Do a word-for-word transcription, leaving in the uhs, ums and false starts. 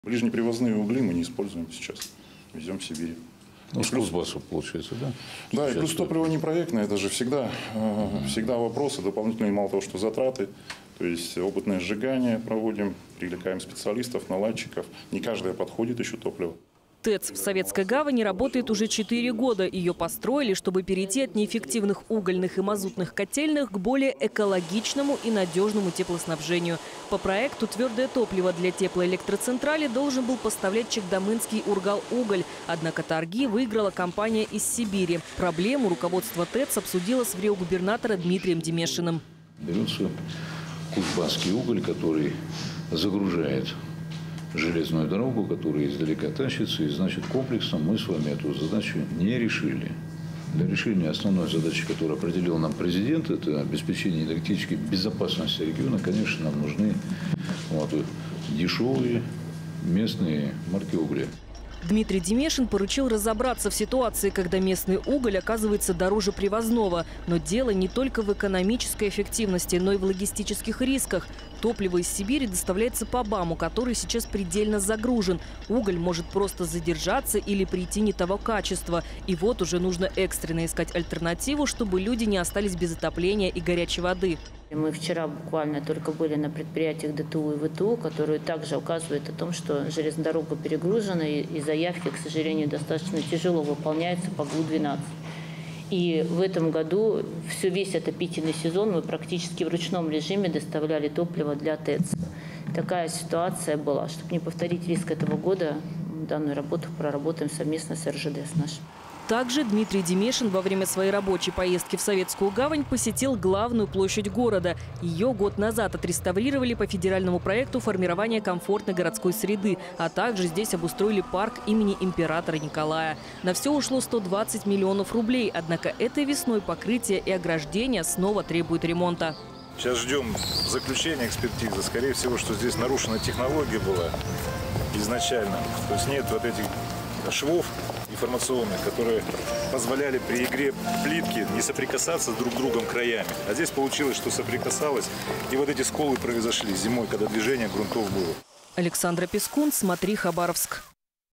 Ближнепривозные угли мы не используем сейчас, везем в Сибирь. Ну, с Кузбасса, получается, да? Да, сейчас и плюс топливо не проектное, это же всегда, э, всегда вопросы дополнительные, мало того, что затраты. То есть опытное сжигание проводим, привлекаем специалистов, наладчиков. Не каждое подходит еще топливо. ТЭЦ в Советской Гавани работает уже четыре года. Ее построили, чтобы перейти от неэффективных угольных и мазутных котельных к более экологичному и надежному теплоснабжению. По проекту твердое топливо для теплоэлектроцентрали должен был поставлять Чекдамынский Ургал-Уголь. Однако торги выиграла компания из Сибири. Проблему руководство ТЭЦ обсудило с врио-губернатора Дмитрием Демешиным. Берется кузбасский уголь, который загружает железную дорогу, которая издалека тащится, и значит комплексно мы с вами эту задачу не решили. Для решения основной задачи, которую определил нам президент, это обеспечение энергетической безопасности региона, конечно, нам нужны вот, дешевые местные марки угля. Дмитрий Демешин поручил разобраться в ситуации, когда местный уголь оказывается дороже привозного. Но дело не только в экономической эффективности, но и в логистических рисках. Топливо из Сибири доставляется по БАМу, который сейчас предельно загружен. Уголь может просто задержаться или прийти не того качества. И вот уже нужно экстренно искать альтернативу, чтобы люди не остались без отопления и горячей воды. Мы вчера буквально только были на предприятиях ДТУ и ВТУ, которые также указывают о том, что железная дорога перегружена, и заявки, к сожалению, достаточно тяжело выполняются по ГУ двенадцать. И в этом году все, весь отопительный сезон мы практически в ручном режиме доставляли топливо для ТЭЦ. Такая ситуация была. Чтобы не повторить риск этого года, данную работу проработаем совместно с РЖД с нашим. Также Дмитрий Демешин во время своей рабочей поездки в Советскую Гавань посетил главную площадь города. Ее год назад отреставрировали по федеральному проекту формирования комфортной городской среды. А также здесь обустроили парк имени императора Николая. На все ушло сто двадцать миллионов рублей. Однако этой весной покрытие и ограждение снова требуют ремонта. Сейчас ждем заключения экспертизы. Скорее всего, что здесь нарушена технология была изначально. То есть нет вот этих швов информационных, которые позволяли при игре плитки не соприкасаться друг с другом краями. А здесь получилось, что соприкасалось, и вот эти сколы произошли зимой, когда движение грунтов было. Александра Пескун, «Смотри, Хабаровск».